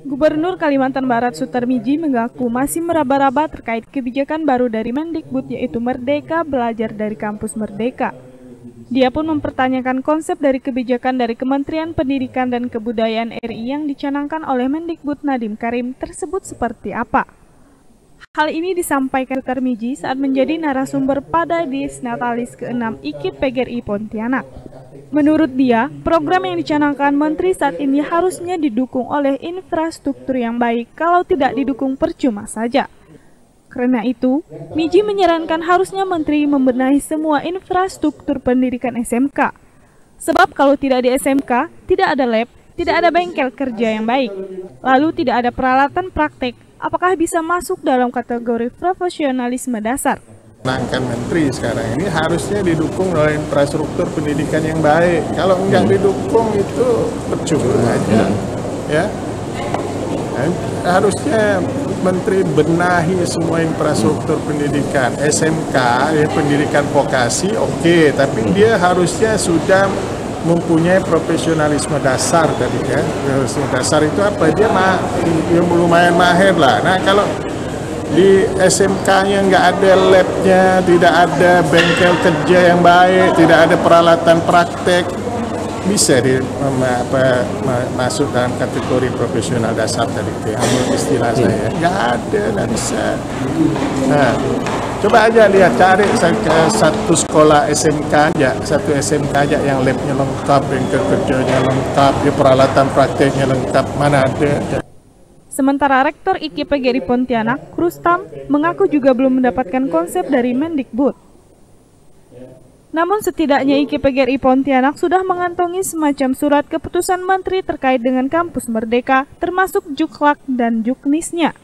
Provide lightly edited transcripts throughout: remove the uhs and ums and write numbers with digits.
Gubernur Kalimantan Barat Sutarmiji mengaku masih meraba-raba terkait kebijakan baru dari Mendikbud, yaitu Merdeka Belajar dari Kampus Merdeka. Dia pun mempertanyakan konsep dari kebijakan dari Kementerian Pendidikan dan Kebudayaan RI yang dicanangkan oleh Mendikbud Nadiem Karim tersebut seperti apa. Hal ini disampaikan Sutarmiji saat menjadi narasumber pada Dies Natalis ke-6 IKIP PGRI Pontianak. Menurut dia, program yang dicanangkan Menteri saat ini harusnya didukung oleh infrastruktur yang baik, kalau tidak didukung percuma saja. Karena itu, Miji menyarankan harusnya Menteri membenahi semua infrastruktur pendidikan SMK. Sebab kalau tidak di SMK, tidak ada lab, tidak ada bengkel kerja yang baik, lalu tidak ada peralatan praktek, apakah bisa masuk dalam kategori profesionalisme dasar? Menangkan menteri sekarang ini harusnya didukung oleh infrastruktur pendidikan yang baik. Kalau enggak didukung itu percuma aja, ya. Dan harusnya menteri benahi semua infrastruktur pendidikan SMK, ya, pendidikan vokasi, oke, tapi dia harusnya sudah mempunyai profesionalisme dasar tadi ya. Profesionalisme dasar itu apa? Dia lumayan mahir lah. Nah kalau di SMK-nya nggak ada lab-nya, tidak ada bengkel kerja yang baik, tidak ada peralatan praktek, bisa masuk dalam kategori profesional dasar tadi itu yang istilah saya. Nggak ada, nggak bisa. Nah, coba aja lihat, cari satu sekolah SMK aja, satu SMK aja yang lab-nya lengkap, bengkel kerjanya lengkap, peralatan prakteknya lengkap, mana ada. Sementara Rektor IKIP PGRI Pontianak, Rustam, mengaku juga belum mendapatkan konsep dari Mendikbud. Namun setidaknya IKIP PGRI Pontianak sudah mengantongi semacam surat keputusan Menteri terkait dengan Kampus Merdeka, termasuk Juklak dan Juknisnya.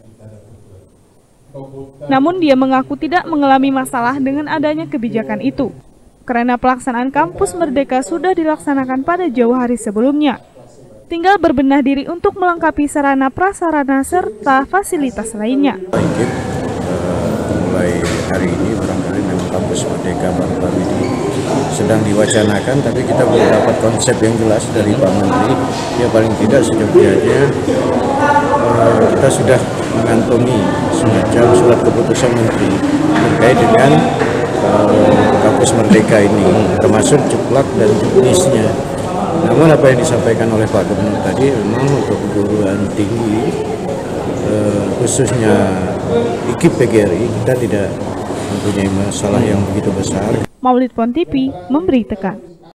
Namun dia mengaku tidak mengalami masalah dengan adanya kebijakan itu, karena pelaksanaan Kampus Merdeka sudah dilaksanakan pada jauh hari sebelumnya. Tinggal berbenah diri untuk melengkapi sarana prasarana serta fasilitas lainnya. Mulai hari ini barangkali memang Kampus Merdeka baru-baru ini sedang diwacanakan, tapi kita belum dapat konsep yang jelas dari Pak Menteri. Ya paling tidak sejujurnya kita sudah mengantongi semacam surat keputusan Menteri terkait dengan Kampus Merdeka ini, termasuk Juklak dan Juknisnya. Namun apa yang disampaikan oleh Pak Gubernur tadi memang untuk perguruan tinggi khususnya IKIP PGRI kita tidak mempunyai masalah yang begitu besar. Maulid Pontipi memberitakan.